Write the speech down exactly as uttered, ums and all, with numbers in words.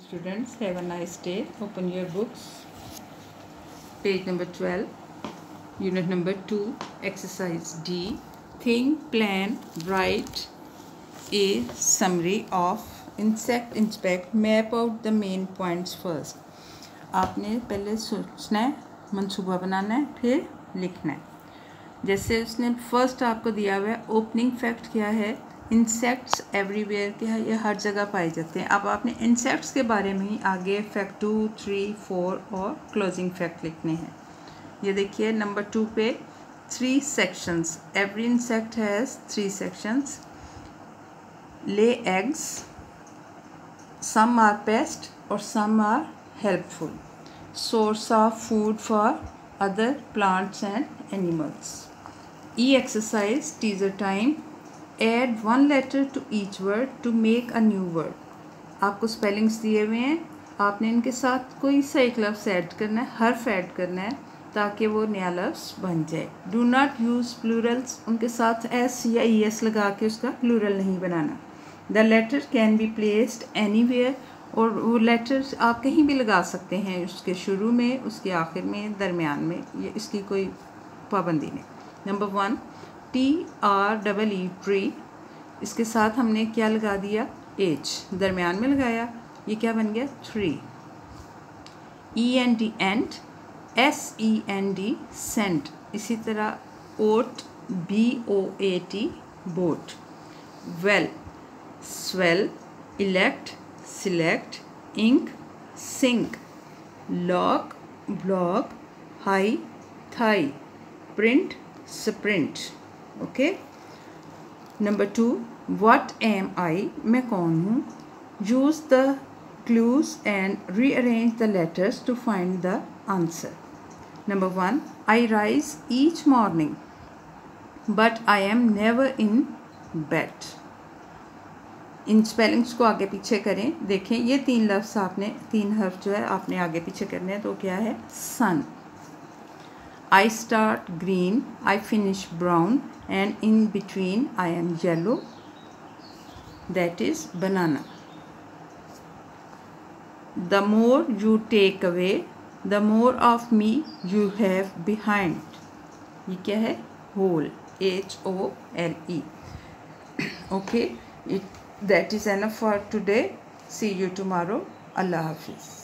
Students, have a nice day. Open your books. Page number twelve, unit number two, exercise D. Think, plan, write a summary of insect inspect, map out the main points first. आपने पहले सोचना है, मंसूबा बनाना है, फिर लिखना है. जैसे उसने फर्स्ट आपको दिया हुआ है, ओपनिंग फैक्ट क्या है, इंसेक्ट्स एवरीवेयर के है, ये हर जगह पाए जाते हैं. अब आपने इंसेक्ट्स के बारे में ही आगे फैक्ट टू थ्री फोर और क्लोजिंग फैक्ट लिखने हैं. ये देखिए नंबर टू पे three sections. Every insect has three sections. Lay eggs, some are pest और some are helpful. Source of food for other plants and animals. E exercise, teaser time. Add one letter to each word to make a new word. आपको spellings दिए हुए हैं, आपने इनके साथ कोई सा एक लफ्ज़ ऐड करना है, हर्फ ऐड करना है ताकि वो नया लफ्ज़ बन जाए. डू नॉट यूज़ प्लूरल्स, उनके साथ एस या ई एस लगा के उसका प्लूरल नहीं बनाना. The letter can be placed anywhere, और वो लेटर्स आप कहीं भी लगा सकते हैं, उसके शुरू में, उसके आखिर में, दरमियान में, ये इसकी कोई पाबंदी नहीं. Number one, T R double E tree, इसके साथ हमने क्या लगा दिया, एच, दरमियान में लगाया, ये क्या बन गया, three. E N D end, S E N D sent, इसी तरह oat, B O A T boat. Well, swell, elect, select, ink, sink, lock, block, high, thigh, print, sprint. Okay. Number two, what am I, मैं कौन हूँ. Use the clues and rearrange the letters to find the answer. Number one, I rise each morning but I am never in bed. इन spellings को आगे पीछे करें. देखें ये तीन लफ्ज़ आपने, तीन हर्फ जो है आपने आगे पीछे करने हैं. तो क्या है, sun. I start green, I finish brown and in between I am yellow, that is banana. The more you take away the more of me you have behind. ये क्या है, hole, H O L E. Okay, it that is enough for today. See you tomorrow. Allah Hafiz.